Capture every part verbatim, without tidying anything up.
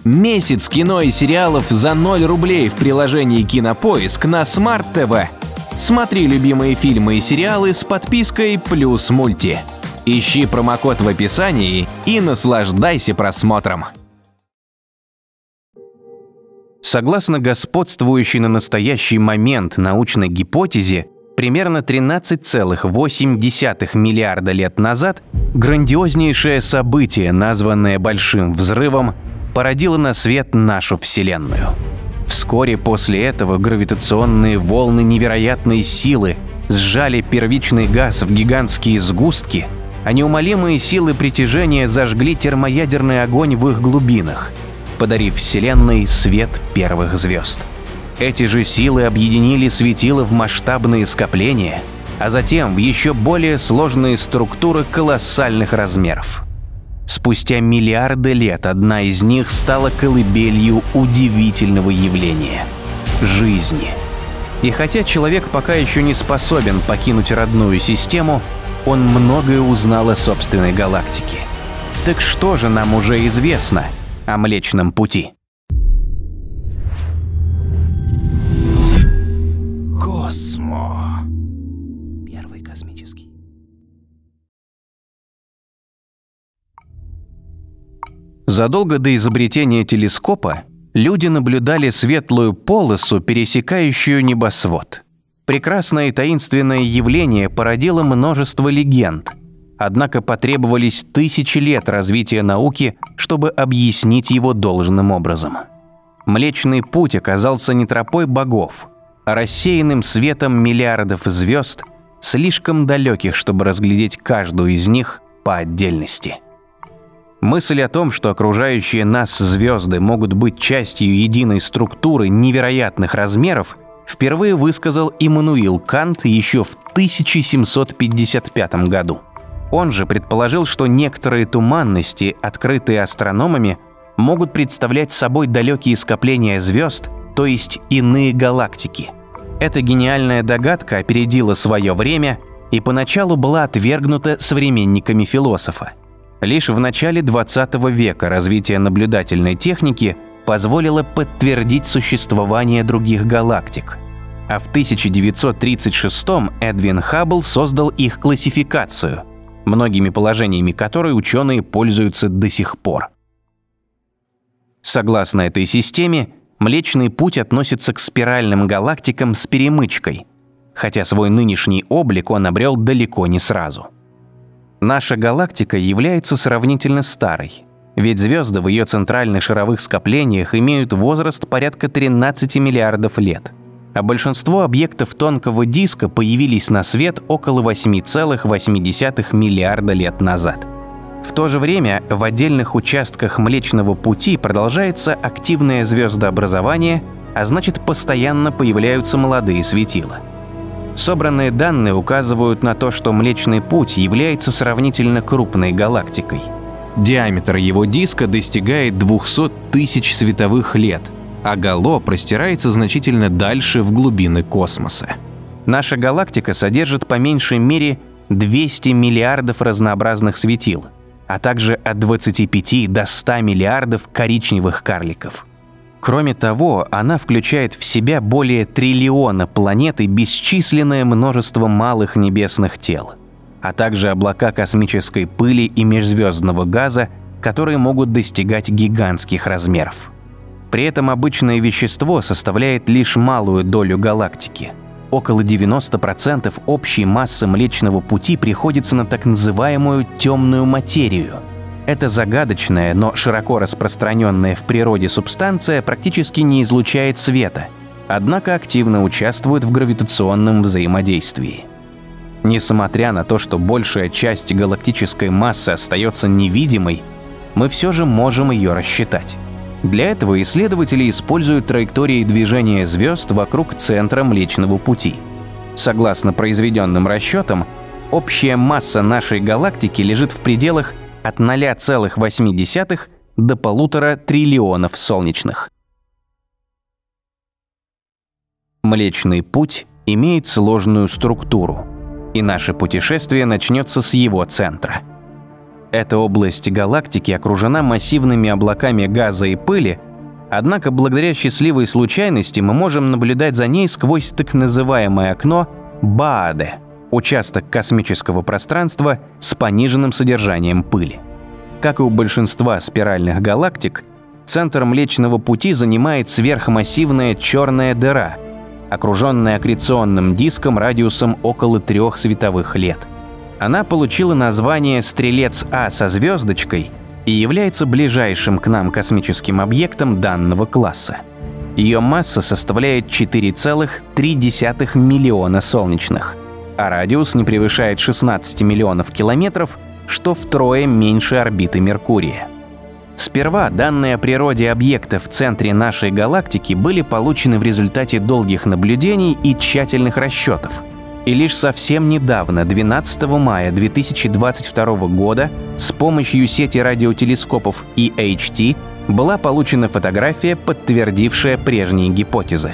Месяц кино и сериалов за ноль рублей в приложении Кинопоиск на Смарт ТВ. Смотри любимые фильмы и сериалы с подпиской плюс мульти. Ищи промокод в описании и наслаждайся просмотром. Согласно господствующей на настоящий момент научной гипотезе, примерно тринадцать целых восемь десятых миллиарда лет назад грандиознейшее событие, названное Большим взрывом, породило на свет нашу Вселенную. Вскоре после этого гравитационные волны невероятной силы сжали первичный газ в гигантские сгустки, а неумолимые силы притяжения зажгли термоядерный огонь в их глубинах, подарив Вселенной свет первых звезд. Эти же силы объединили светила в масштабные скопления, а затем в еще более сложные структуры колоссальных размеров. Спустя миллиарды лет одна из них стала колыбелью удивительного явления – жизни. И хотя человек пока еще не способен покинуть родную систему, он многое узнал о собственной галактике. Так что же нам уже известно о Млечном Пути? Космо. Первый космический. Задолго до изобретения телескопа люди наблюдали светлую полосу, пересекающую небосвод. Прекрасное и таинственное явление породило множество легенд. Однако потребовались тысячи лет развития науки, чтобы объяснить его должным образом. Млечный Путь оказался не тропой богов, а рассеянным светом миллиардов звезд, слишком далеких, чтобы разглядеть каждую из них по отдельности. Мысль о том, что окружающие нас звезды могут быть частью единой структуры невероятных размеров, впервые высказал Иммануил Кант еще в тысяча семьсот пятьдесят пятом году. Он же предположил, что некоторые туманности, открытые астрономами, могут представлять собой далекие скопления звезд, то есть иные галактики. Эта гениальная догадка опередила свое время и поначалу была отвергнута современниками философа. Лишь в начале двадцатого века развитие наблюдательной техники позволило подтвердить существование других галактик. А в тысяча девятьсот тридцать шестом Эдвин Хаббл создал их классификацию, многими положениями которой ученые пользуются до сих пор. Согласно этой системе, Млечный Путь относится к спиральным галактикам с перемычкой, хотя свой нынешний облик он обрел далеко не сразу. Наша галактика является сравнительно старой, ведь звезды в ее центральных шаровых скоплениях имеют возраст порядка тринадцати миллиардов лет, а большинство объектов тонкого диска появились на свет около восьми целых восьми десятых миллиарда лет назад. В то же время в отдельных участках Млечного Пути продолжается активное звездообразование, а значит, постоянно появляются молодые светила. Собранные данные указывают на то, что Млечный Путь является сравнительно крупной галактикой. Диаметр его диска достигает двухсот тысяч световых лет, а гало простирается значительно дальше в глубины космоса. Наша галактика содержит по меньшей мере двести миллиардов разнообразных светил, а также от двадцати пяти до ста миллиардов коричневых карликов. Кроме того, она включает в себя более триллиона планет и бесчисленное множество малых небесных тел, а также облака космической пыли и межзвездного газа, которые могут достигать гигантских размеров. При этом обычное вещество составляет лишь малую долю галактики. Около девяноста процентов общей массы Млечного Пути приходится на так называемую темную материю. Эта загадочная, но широко распространенная в природе субстанция практически не излучает света, однако активно участвует в гравитационном взаимодействии. Несмотря на то, что большая часть галактической массы остается невидимой, мы все же можем ее рассчитать. Для этого исследователи используют траектории движения звезд вокруг центра Млечного Пути. Согласно произведенным расчетам, общая масса нашей галактики лежит в пределах от ноль целых восьми десятых до полутора триллионов солнечных. Млечный Путь имеет сложную структуру, и наше путешествие начнется с его центра. Эта область галактики окружена массивными облаками газа и пыли, однако благодаря счастливой случайности мы можем наблюдать за ней сквозь так называемое окно Бааде – участок космического пространства с пониженным содержанием пыли. Как и у большинства спиральных галактик, центр Млечного Пути занимает сверхмассивная черная дыра, окруженная аккреционным диском радиусом около трех световых лет. Она получила название «Стрелец А» со звездочкой и является ближайшим к нам космическим объектом данного класса. Ее масса составляет четыре целых три десятых миллиона солнечных, а радиус не превышает шестнадцати миллионов километров, что втрое меньше орбиты Меркурия. Сперва данные о природе объекта в центре нашей галактики были получены в результате долгих наблюдений и тщательных расчетов. И лишь совсем недавно, двенадцатого мая две тысячи двадцать второго года, с помощью сети радиотелескопов и эйч ти была получена фотография, подтвердившая прежние гипотезы.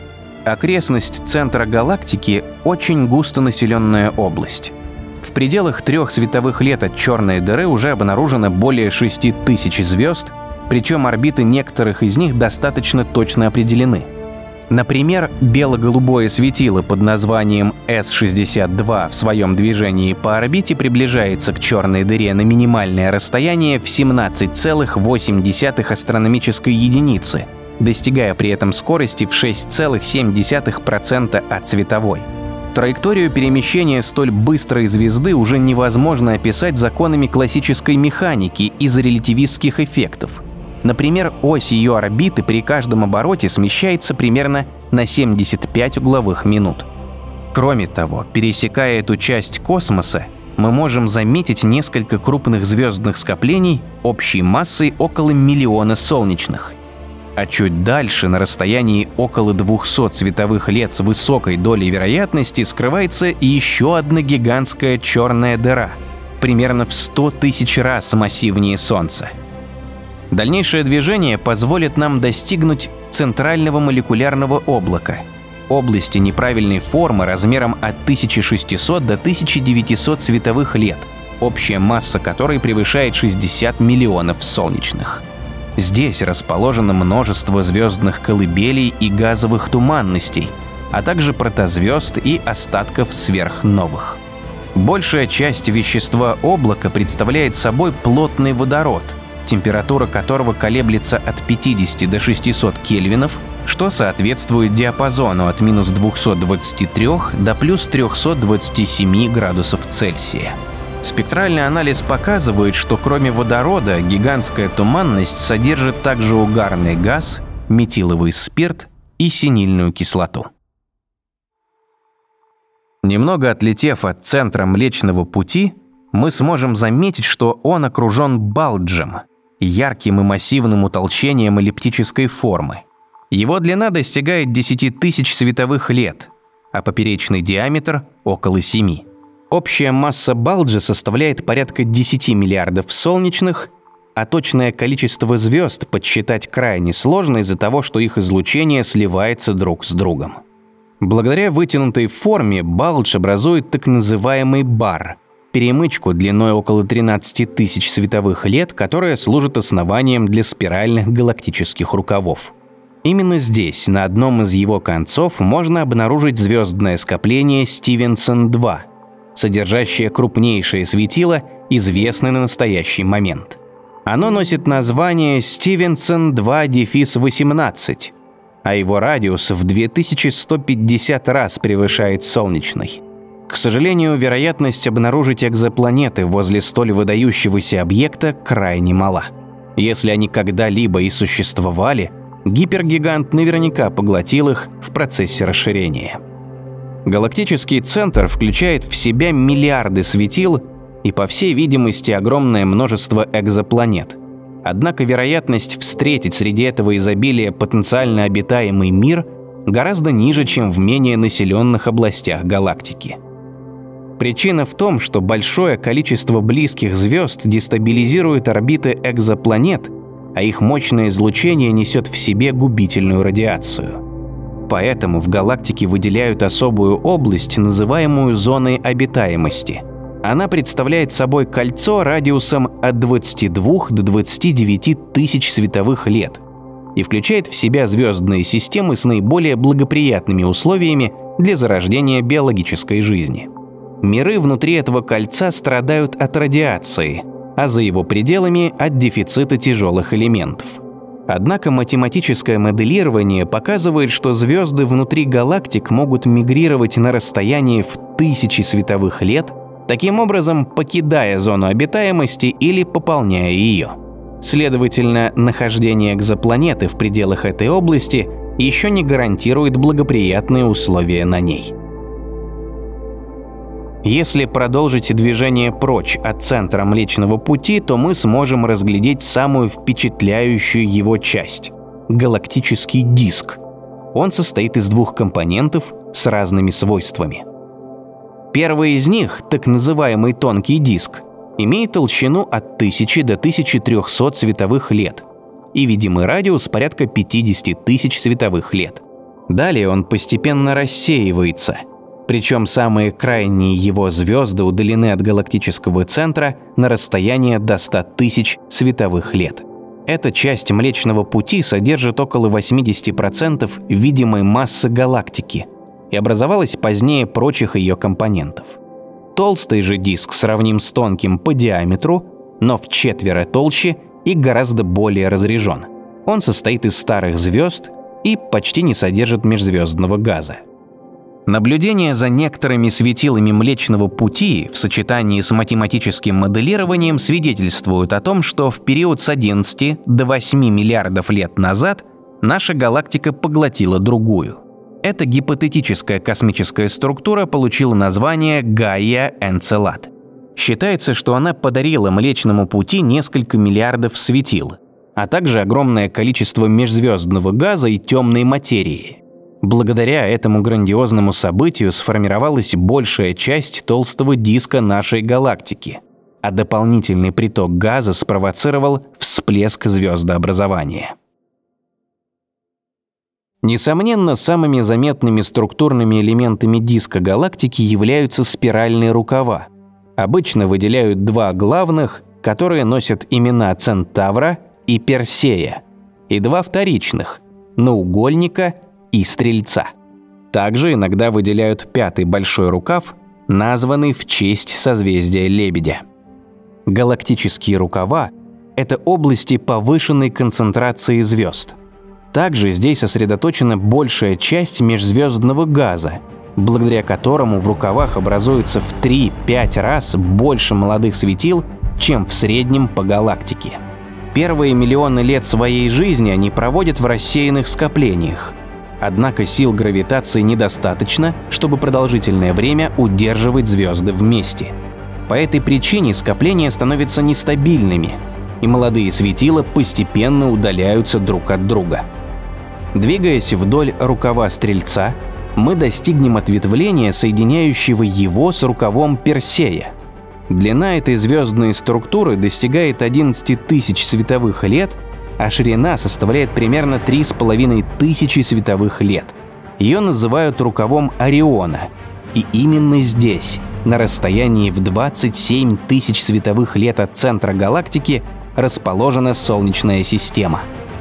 Окрестность центра галактики – очень густонаселенная область. В пределах трех световых лет от черной дыры уже обнаружено более шести тысяч звезд, причем орбиты некоторых из них достаточно точно определены. Например, бело-голубое светило под названием эс шестьдесят два в своем движении по орбите приближается к черной дыре на минимальное расстояние в семнадцать целых восемь десятых астрономической единицы, достигая при этом скорости в шесть целых семь десятых процента от световой. Траекторию перемещения столь быстрой звезды уже невозможно описать законами классической механики из-за релятивистских эффектов. Например, ось ее орбиты при каждом обороте смещается примерно на семьдесят пять угловых минут. Кроме того, пересекая эту часть космоса, мы можем заметить несколько крупных звездных скоплений общей массой около миллиона солнечных. А чуть дальше, на расстоянии около двухсот световых лет с высокой долей вероятности, скрывается еще одна гигантская черная дыра, примерно в сто тысяч раз массивнее Солнца. Дальнейшее движение позволит нам достигнуть центрального молекулярного облака, области неправильной формы размером от тысячи шестисот до тысячи девятисот световых лет, общая масса которой превышает шестьдесят миллионов солнечных. Здесь расположено множество звездных колыбелей и газовых туманностей, а также протозвезд и остатков сверхновых. Большая часть вещества облака представляет собой плотный водород, температура которого колеблется от пятидесяти до шестисот кельвинов, что соответствует диапазону от минус двухсот двадцати трёх до плюс трёхсот двадцати семи градусов Цельсия. Спектральный анализ показывает, что кроме водорода гигантская туманность содержит также угарный газ, метиловый спирт и синильную кислоту. Немного отлетев от центра Млечного Пути, мы сможем заметить, что он окружен балджем, ярким и массивным утолщением эллиптической формы. Его длина достигает десяти тысяч световых лет, а поперечный диаметр – около семи. Общая масса балджа составляет порядка десяти миллиардов солнечных, а точное количество звезд подсчитать крайне сложно из-за того, что их излучение сливается друг с другом. Благодаря вытянутой форме балдж образует так называемый бар – перемычку длиной около тринадцати тысяч световых лет, которая служит основанием для спиральных галактических рукавов. Именно здесь, на одном из его концов, можно обнаружить звездное скопление Стивенсон два, содержащее крупнейшее светило, известное на настоящий момент. Оно носит название Стивенсон два восемнадцать, а его радиус в две тысячи сто пятьдесят раз превышает солнечный. К сожалению, вероятность обнаружить экзопланеты возле столь выдающегося объекта крайне мала. Если они когда-либо и существовали, гипергигант наверняка поглотил их в процессе расширения. Галактический центр включает в себя миллиарды светил и, по всей видимости, огромное множество экзопланет. Однако вероятность встретить среди этого изобилия потенциально обитаемый мир гораздо ниже, чем в менее населенных областях галактики. Причина в том, что большое количество близких звезд дестабилизирует орбиты экзопланет, а их мощное излучение несет в себе губительную радиацию. Поэтому в галактике выделяют особую область, называемую зоной обитаемости. Она представляет собой кольцо радиусом от двадцати двух до двадцати девяти тысяч световых лет и включает в себя звездные системы с наиболее благоприятными условиями для зарождения биологической жизни. Миры внутри этого кольца страдают от радиации, а за его пределами – от дефицита тяжелых элементов. Однако математическое моделирование показывает, что звезды внутри галактик могут мигрировать на расстояние в тысячи световых лет, таким образом покидая зону обитаемости или пополняя ее. Следовательно, нахождение экзопланеты в пределах этой области еще не гарантирует благоприятные условия на ней. Если продолжить движение прочь от центра Млечного Пути, то мы сможем разглядеть самую впечатляющую его часть – галактический диск. Он состоит из двух компонентов с разными свойствами. Первый из них, так называемый тонкий диск, имеет толщину от тысячи до тысячи трёхсот световых лет и видимый радиус порядка пятидесяти тысяч световых лет. Далее он постепенно рассеивается, причем самые крайние его звезды удалены от галактического центра на расстояние до ста тысяч световых лет. Эта часть Млечного Пути содержит около восьмидесяти процентов видимой массы галактики и образовалась позднее прочих ее компонентов. Толстый же диск сравним с тонким по диаметру, но в четверо толще и гораздо более разряжен. Он состоит из старых звезд и почти не содержит межзвездного газа. Наблюдение за некоторыми светилами Млечного Пути в сочетании с математическим моделированием свидетельствуют о том, что в период с одиннадцати до восьми миллиардов лет назад наша галактика поглотила другую. Эта гипотетическая космическая структура получила название Гайя Энцелад. Считается, что она подарила Млечному Пути несколько миллиардов светил, а также огромное количество межзвездного газа и темной материи. Благодаря этому грандиозному событию сформировалась большая часть толстого диска нашей галактики, а дополнительный приток газа спровоцировал всплеск звездообразования. Несомненно, самыми заметными структурными элементами диска галактики являются спиральные рукава. Обычно выделяют два главных, которые носят имена Центавра и Персея, и два вторичных – наугольника и Стрельца. Также иногда выделяют пятый большой рукав, названный в честь созвездия Лебедя. Галактические рукава – это области повышенной концентрации звезд. Также здесь сосредоточена большая часть межзвездного газа, благодаря которому в рукавах образуется в три-пять раз больше молодых светил, чем в среднем по галактике. Первые миллионы лет своей жизни они проводят в рассеянных скоплениях. Однако сил гравитации недостаточно, чтобы продолжительное время удерживать звезды вместе. По этой причине скопления становятся нестабильными, и молодые светила постепенно удаляются друг от друга. Двигаясь вдоль рукава Стрельца, мы достигнем ответвления, соединяющего его с рукавом Персея. Длина этой звездной структуры достигает одиннадцати тысяч световых лет, а ширина составляет примерно три с половиной тысячи световых лет. Ее называют рукавом Ориона, и именно здесь, на расстоянии в двадцать семь тысяч световых лет от центра галактики, расположена Солнечная система.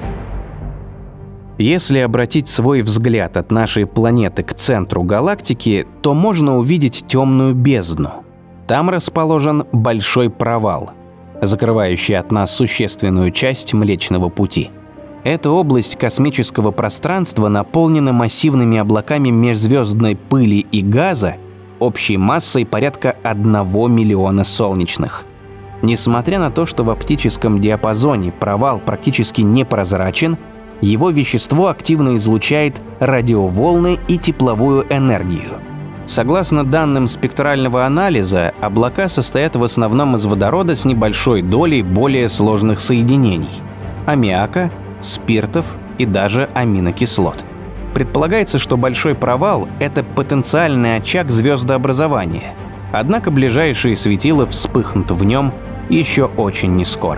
Если обратить свой взгляд от нашей планеты к центру галактики, то можно увидеть темную бездну. Там расположен большой провал, закрывающий от нас существенную часть Млечного Пути. Эта область космического пространства наполнена массивными облаками межзвездной пыли и газа общей массой порядка одного миллиона солнечных. Несмотря на то, что в оптическом диапазоне провал практически непрозрачен, его вещество активно излучает радиоволны и тепловую энергию. Согласно данным спектрального анализа, облака состоят в основном из водорода с небольшой долей более сложных соединений – аммиака, спиртов и даже аминокислот. Предполагается, что большой провал – это потенциальный очаг звездообразования, однако ближайшие светила вспыхнут в нем еще очень нескоро.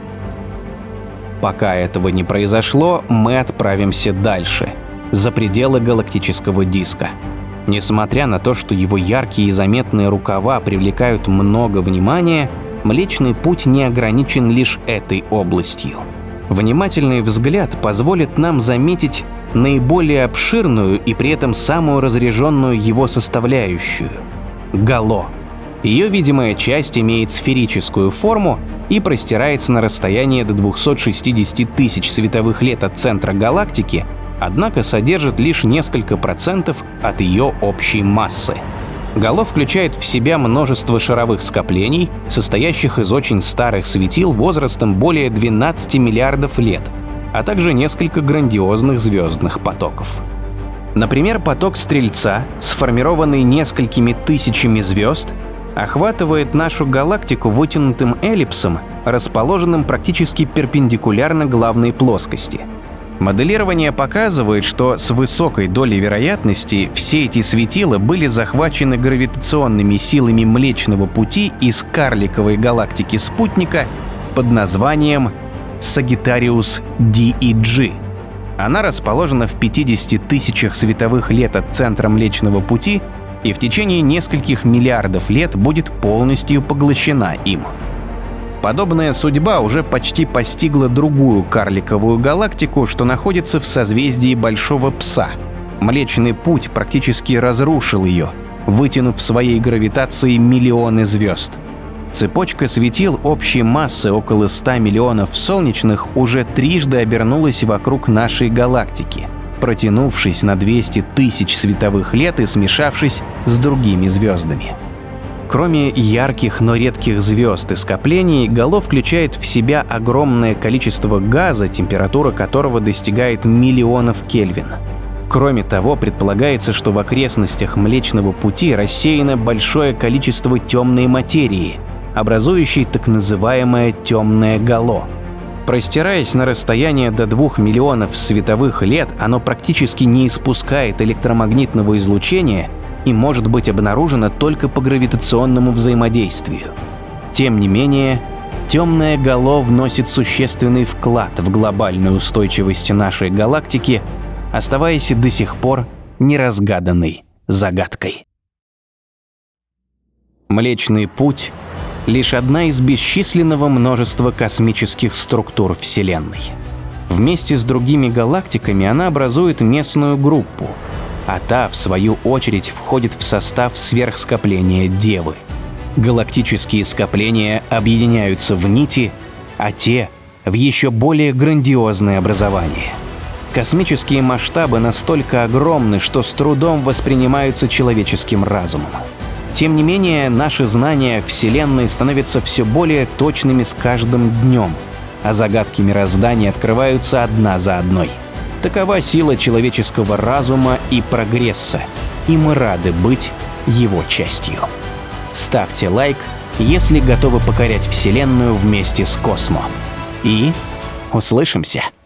Пока этого не произошло, мы отправимся дальше, за пределы галактического диска. Несмотря на то, что его яркие и заметные рукава привлекают много внимания, Млечный Путь не ограничен лишь этой областью. Внимательный взгляд позволит нам заметить наиболее обширную и при этом самую разряженную его составляющую – гало. Ее видимая часть имеет сферическую форму и простирается на расстояние до двухсот шестидесяти тысяч световых лет от центра галактики, однако содержит лишь несколько процентов от ее общей массы. Гало включает в себя множество шаровых скоплений, состоящих из очень старых светил возрастом более двенадцати миллиардов лет, а также несколько грандиозных звездных потоков. Например, поток Стрельца, сформированный несколькими тысячами звезд, охватывает нашу галактику вытянутым эллипсом, расположенным практически перпендикулярно главной плоскости. Моделирование показывает, что с высокой долей вероятности все эти светила были захвачены гравитационными силами Млечного Пути из карликовой галактики спутника под названием Sagittarius ди и джи. Она расположена в пятидесяти тысячах световых лет от центра Млечного Пути и в течение нескольких миллиардов лет будет полностью поглощена им. Подобная судьба уже почти постигла другую карликовую галактику, что находится в созвездии Большого Пса. Млечный Путь практически разрушил ее, вытянув своей гравитацией миллионы звезд. Цепочка светил общей массы около ста миллионов солнечных уже трижды обернулась вокруг нашей галактики, протянувшись на двести тысяч световых лет и смешавшись с другими звездами. Кроме ярких, но редких звезд и скоплений, гало включает в себя огромное количество газа, температура которого достигает миллионов Кельвин. Кроме того, предполагается, что в окрестностях Млечного Пути рассеяно большое количество темной материи, образующей так называемое темное гало. Простираясь на расстояние до двух миллионов световых лет, оно практически не испускает электромагнитного излучения и может быть обнаружено только по гравитационному взаимодействию. Тем не менее, темное гало вносит существенный вклад в глобальную устойчивость нашей галактики, оставаясь до сих пор неразгаданной загадкой. Млечный Путь — лишь одна из бесчисленного множества космических структур Вселенной. Вместе с другими галактиками она образует местную группу, а та, в свою очередь, входит в состав сверхскопления Девы. Галактические скопления объединяются в нити, а те — в еще более грандиозные образования. Космические масштабы настолько огромны, что с трудом воспринимаются человеческим разумом. Тем не менее, наши знания о Вселенной становятся все более точными с каждым днем, а загадки мироздания открываются одна за одной. Такова сила человеческого разума и прогресса, и мы рады быть его частью. Ставьте лайк, если готовы покорять Вселенную вместе с Космо. И услышимся!